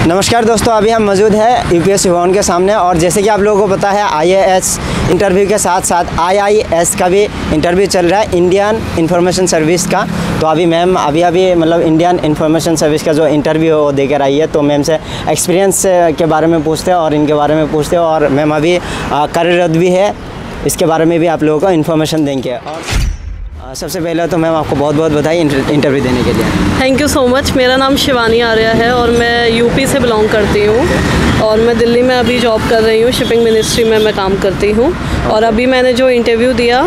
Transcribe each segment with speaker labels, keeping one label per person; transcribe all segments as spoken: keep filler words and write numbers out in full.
Speaker 1: नमस्कार दोस्तों, अभी हम मौजूद है यूपीएससी भवन के सामने और जैसे कि आप लोगों को पता है आईएएस इंटरव्यू के साथ साथ आईआईएस का भी इंटरव्यू चल रहा है, इंडियन इंफॉर्मेशन सर्विस का। तो अभी मैम अभी अभी मतलब इंडियन इंफॉर्मेशन सर्विस का जो इंटरव्यू है वो देकर आई है। तो मैम से एक्सपीरियंस के बारे में पूछते हैं और इनके बारे में पूछते हैं और मैम अभी कार्यरत भी है, इसके बारे में भी आप लोगों को इन्फॉर्मेशन देंगे। और सबसे पहले तो मैम आपको बहुत बहुत बधाई इंटरव्यू देने के लिए।
Speaker 2: Thank you so much. मेरा नाम शिवानी आर्या है और मैं यूपी से बिलोंग करती हूँ और मैं दिल्ली में अभी जॉब कर रही हूँ, शिपिंग मिनिस्ट्री में मैं काम करती हूँ। और अभी मैंने जो इंटरव्यू दिया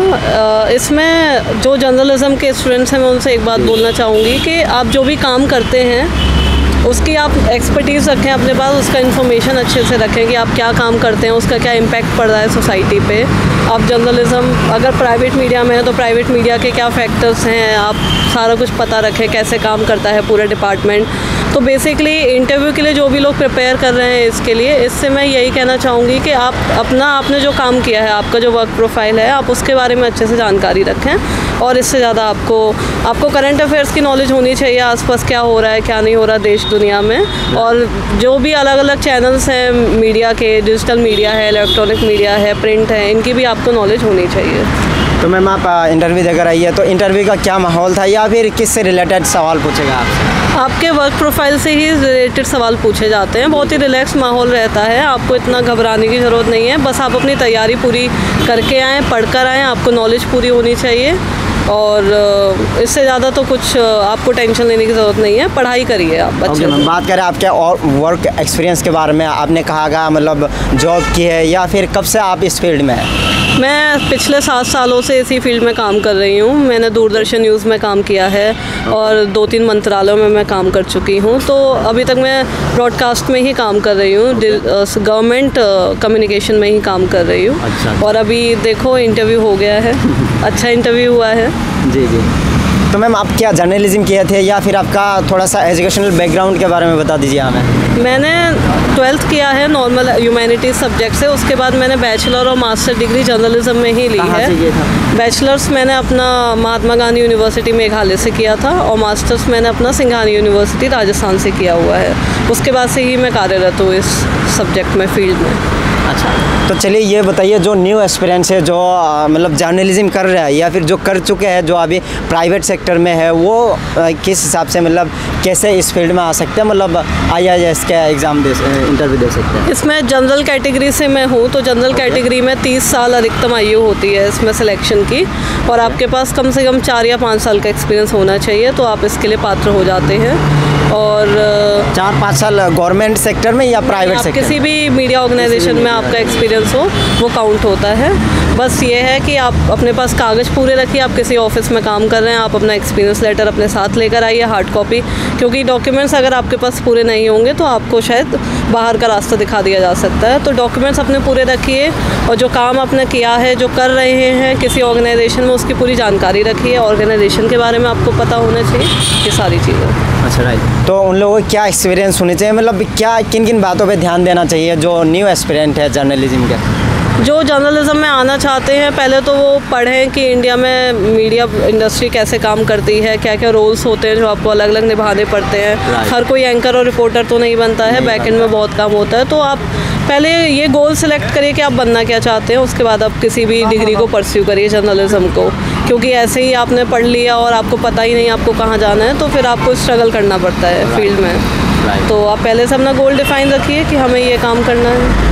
Speaker 2: इसमें जो जर्नलिज्म के स्टूडेंट्स हैं मैं उनसे एक बात बोलना चाहूँगी कि आप जो भी काम करते हैं उसकी आप एक्सपर्टीज़ रखें अपने पास, उसका इन्फॉर्मेशन अच्छे से रखें कि आप क्या काम करते हैं, उसका क्या इम्पैक्ट पड़ रहा है सोसाइटी पे। आप जर्नलिज्म अगर प्राइवेट मीडिया में है तो प्राइवेट मीडिया के क्या फैक्टर्स हैं, आप सारा कुछ पता रखें, कैसे काम करता है पूरा डिपार्टमेंट। तो बेसिकली इंटरव्यू के लिए जो भी लोग प्रिपेयर कर रहे हैं इसके लिए, इससे मैं यही कहना चाहूँगी कि आप अपना आपने जो काम किया है, आपका जो वर्क प्रोफाइल है, आप उसके बारे में अच्छे से जानकारी रखें। और इससे ज़्यादा आपको आपको करंट अफेयर्स की नॉलेज होनी चाहिए, आसपास क्या हो रहा है क्या नहीं हो रहा देश दुनिया में। और जो भी अलग अलग चैनल्स हैं मीडिया के, डिजिटल मीडिया है, इलेक्ट्रॉनिक मीडिया है, प्रिंट है, इनकी भी आपको नॉलेज होनी चाहिए।
Speaker 1: तो मैम आप इंटरव्यू देकर आई है, तो इंटरव्यू का क्या माहौल था या फिर किससे रिलेटेड सवाल पूछेगा आपसे?
Speaker 2: आपके वर्क प्रोफाइल से ही रिलेटेड सवाल पूछे जाते हैं। बहुत ही रिलैक्स माहौल रहता है, आपको इतना घबराने की ज़रूरत नहीं है। बस आप अपनी तैयारी पूरी करके आएँ, पढ़कर आएँ, आपको नॉलेज पूरी होनी चाहिए। और इससे ज़्यादा तो कुछ आपको टेंशन लेने की ज़रूरत नहीं है, पढ़ाई करिए आप अच्छे से।
Speaker 1: बात करें आपके और वर्क एक्सपीरियंस के बारे में, आपने कहा मतलब जॉब की है या फिर कब से आप इस फील्ड में हैं?
Speaker 2: मैं पिछले सात सालों से इसी फील्ड में काम कर रही हूँ। मैंने दूरदर्शन न्यूज़ में काम किया है और दो तीन मंत्रालयों में मैं काम कर चुकी हूँ। तो अभी तक मैं ब्रॉडकास्ट में ही काम कर रही हूँ, गवर्नमेंट कम्युनिकेशन में ही काम कर रही हूँ। अच्छा। और अभी देखो इंटरव्यू हो गया है, अच्छा इंटरव्यू हुआ है। जी जी।
Speaker 1: तो मैम आप क्या जर्नलिज्म किए थे या फिर आपका थोड़ा सा एजुकेशनल बैकग्राउंड के बारे में बता दीजिए हमें।
Speaker 2: मैंने ट्वेल्थ किया है नॉर्मल ह्यूमैनिटीज़ सब्जेक्ट से, उसके बाद मैंने बैचलर और मास्टर डिग्री जर्नलिज्म में ही ली है। बैचलर्स मैंने अपना महात्मा गांधी यूनिवर्सिटी मेघालय से किया था और मास्टर्स मैंने अपना सिंघानी यूनिवर्सिटी राजस्थान से किया हुआ है। उसके बाद से ही मैं कार्यरत हूँ इस सब्जेक्ट में, फील्ड में।
Speaker 1: अच्छा, तो चलिए ये बताइए जो न्यू एक्सपीरियंस है, जो मतलब जर्नलिज्म कर रहा है या फिर जो कर चुके हैं, जो अभी प्राइवेट सेक्टर में है, वो किस हिसाब से मतलब कैसे इस फील्ड में आ सकते हैं, मतलब आईआईएस का एग्ज़ाम दे इंटरव्यू दे सकते हैं?
Speaker 2: इसमें जनरल कैटेगरी से मैं हूँ, तो जनरल कैटेगरी में तीस साल अधिकतम आयु होती है इसमें सिलेक्शन की और आपके पास कम से कम चार या पाँच साल का एक्सपीरियंस होना चाहिए, तो आप इसके लिए पात्र हो जाते हैं। और
Speaker 1: चार पाँच साल गवर्नमेंट सेक्टर में या प्राइवेट सेक्टर?
Speaker 2: किसी भी मीडिया ऑर्गेनाइजेशन में आपका एक्सपीरियंस हो वो काउंट होता है। बस ये है कि आप अपने पास कागज़ पूरे रखिए, आप किसी ऑफिस में काम कर रहे हैं, आप अपना एक्सपीरियंस लेटर अपने साथ लेकर आइए, हार्ड कॉपी, क्योंकि डॉक्यूमेंट्स अगर आपके पास पूरे नहीं होंगे तो आपको शायद बाहर का रास्ता दिखा दिया जा सकता है। तो डॉक्यूमेंट्स अपने पूरे रखिए और जो काम आपने किया है, जो कर रहे हैं किसी ऑर्गेनाइजेशन में, उसकी पूरी जानकारी रखिए। ऑर्गेनाइजेशन के बारे में आपको पता होना चाहिए, ये सारी चीज़ें।
Speaker 1: अच्छा, राइट। तो उन लोगों को क्या एक्सपीरियंस होने चाहिए, मतलब क्या किन किन बातों पे ध्यान देना चाहिए जो न्यू एस्पिरेंट है जर्नलिज्म के?
Speaker 2: जो जर्नलिज्म में आना चाहते हैं पहले तो वो पढ़ें कि इंडिया में मीडिया इंडस्ट्री कैसे काम करती है, क्या क्या रोल्स होते हैं जो आपको अलग अलग निभाने पड़ते हैं। हर कोई एंकर और रिपोर्टर तो नहीं बनता है, बैक एंड में बहुत काम होता है। तो आप पहले ये गोल सेलेक्ट करिए कि आप बनना क्या चाहते हैं, उसके बाद आप किसी भी डिग्री को परस्यू करिए जर्नलिज्म को, क्योंकि ऐसे ही आपने पढ़ लिया और आपको पता ही नहीं आपको कहाँ जाना है तो फिर आपको स्ट्रगल करना पड़ता है फील्ड में। तो आप पहले से अपना गोल डिफाइन रखिए कि हमें ये काम करना है।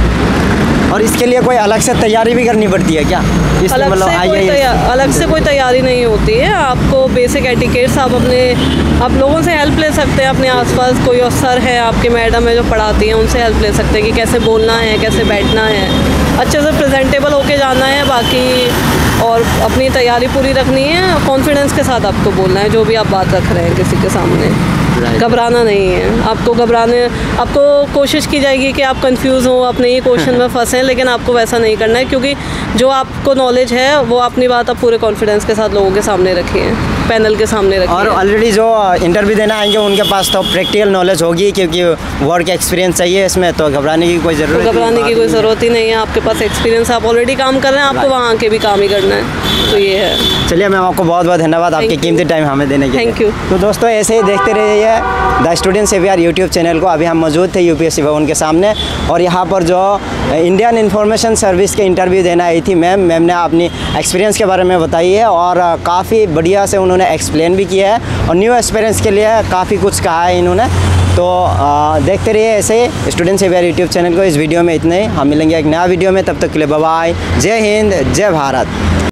Speaker 1: और इसके लिए कोई अलग से तैयारी भी करनी पड़ती है क्या?
Speaker 2: अलग से कोई अलग से कोई तैयारी नहीं होती है, आपको बेसिक एटिकेट्स आप अपने आप लोगों से हेल्प ले सकते हैं। अपने आसपास कोई सर है, आपके मैडम है जो पढ़ाती हैं, उनसे हेल्प ले सकते हैं कि कैसे बोलना है, कैसे बैठना है, अच्छे से प्रेजेंटेबल होके जाना है। बाकी और अपनी तैयारी पूरी रखनी है, कॉन्फिडेंस के साथ आपको बोलना है जो भी आप बात रख रहे हैं किसी के सामने। घबराना नहीं है, आपको घबराने आपको कोशिश की जाएगी कि आप कंफ्यूज हो, अपने ही क्वेश्चन में फंसें, लेकिन आपको वैसा नहीं करना है, क्योंकि जो आपको नॉलेज है वो अपनी बात आप पूरे कॉन्फिडेंस के साथ लोगों के सामने रखिए। पैनल के सामने रखी
Speaker 1: और
Speaker 2: है।
Speaker 1: ऑलरेडी जो इंटरव्यू देना आएंगे उनके पास तो प्रैक्टिकल नॉलेज होगी, क्योंकि वर्क एक्सपीरियंस चाहिए इसमें, तो घबराने की कोई ज़रूरत
Speaker 2: तो घबराने की कोई ज़रूरत ही नहीं है। आपके पास एक्सपीरियंस, आप ऑलरेडी काम कर रहे हैं, आपको वहाँ आके भी काम ही करना है, तो ये है।
Speaker 1: चलिए मैम, आपको बहुत बहुत धन्यवाद आपके कीमती टाइम हमें देने के लिए।
Speaker 2: Thank you.
Speaker 1: तो दोस्तों ऐसे ही देखते रहिए the student saviour YouTube channel को। अभी हम मौजूद थे यूपीएससी भवन के सामने, और यहाँ पर जो इंडियन इन्फॉर्मेशन सर्विस के इंटरव्यू देना आई थी मैम, मैम ने अपनी एक्सपीरियंस के बारे में बताई है, और काफ़ी बढ़िया से उन्होंने एक्सप्लेन भी किया है, और न्यू एक्सपीरियंस के लिए काफ़ी कुछ कहा है इन्होंने। तो आ, देखते रहिए ऐसे ही स्टूडेंट सेवियर यूट्यूब चैनल को। इस वीडियो में इतने ही, हम मिलेंगे एक नया वीडियो में, तब तक के लिए बाय बाय। जय हिंद, जय भारत।